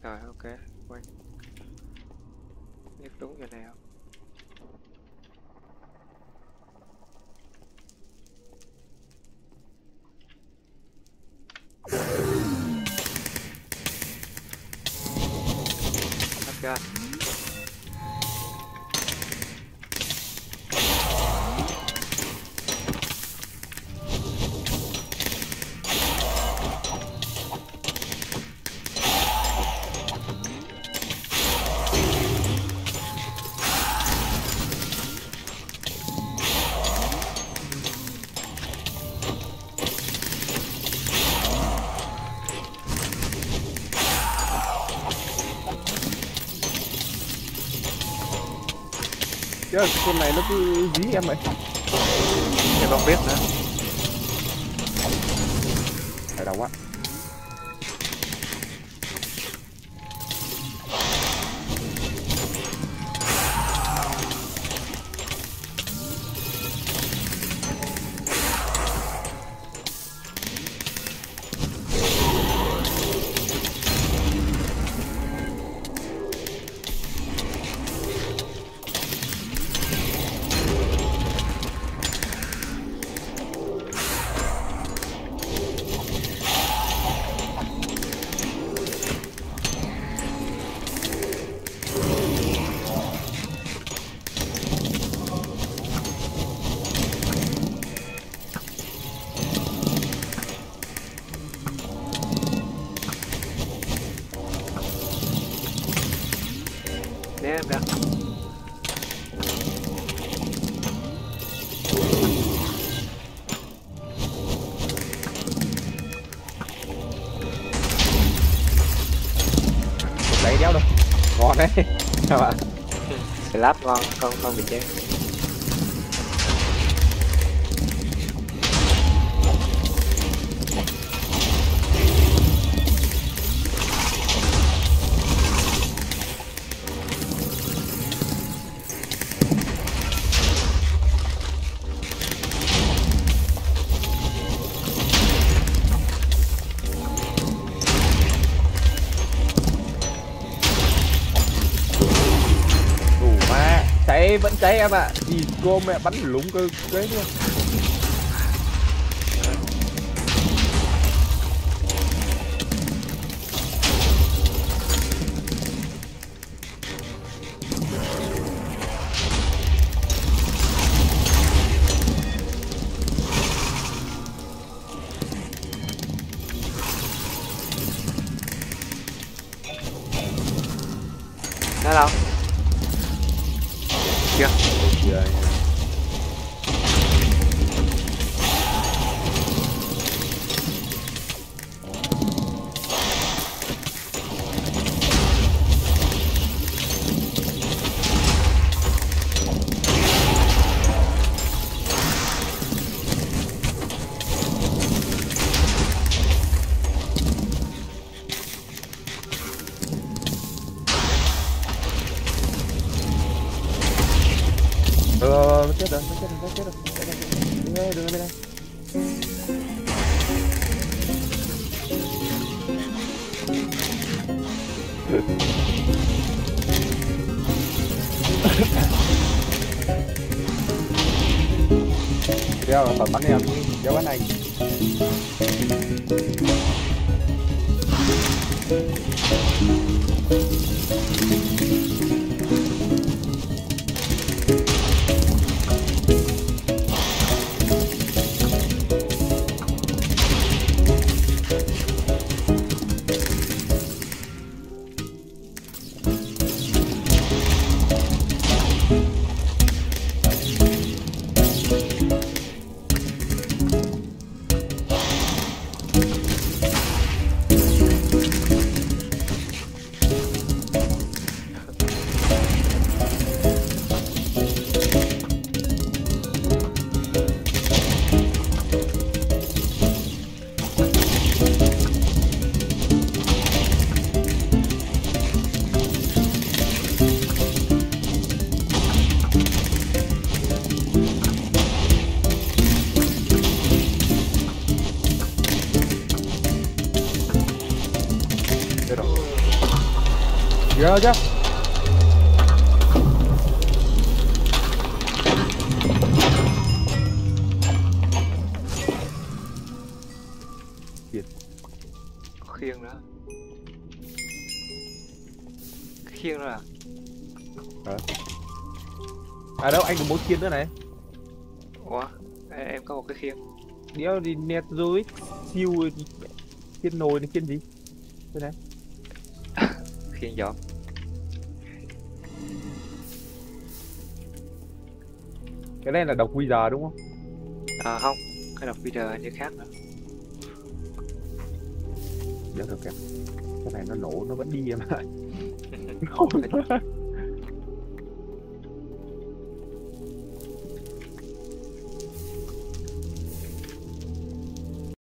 Rồi ok, quay nhấp đúng giờ nào. Ok. Chứ cái con này nó cứ dí em vậy. Em không biết nữa. Phải đau quá. Né em ra. Lấy đéo đâu. Ngon đấy. Các bạn. Slap ngon, không bị chán. Cháy vẫn cháy em ạ. Thì cô mẹ bắn lúng cơ đấy luôn. Nó đâu? Chưa. Chưa. Chết rồi, chết rồi. Đừng bên đây. Đeo là bắn em, đeo bắn anh. Ghê chứ. Khiêng nữa. Khiêng nữa à? À đâu, anh có một khiên nữa này. Ủa, em có một cái khiêng. Đéo đi net rồi siêu khiên nồi này, khiên gì đây này. Khiêng giỏ. Cái này là độc quy giờ đúng không? À không, cái đọc video như khác nữa. Đéo được kìa, cái này nó nổ nó vẫn đi em ạ.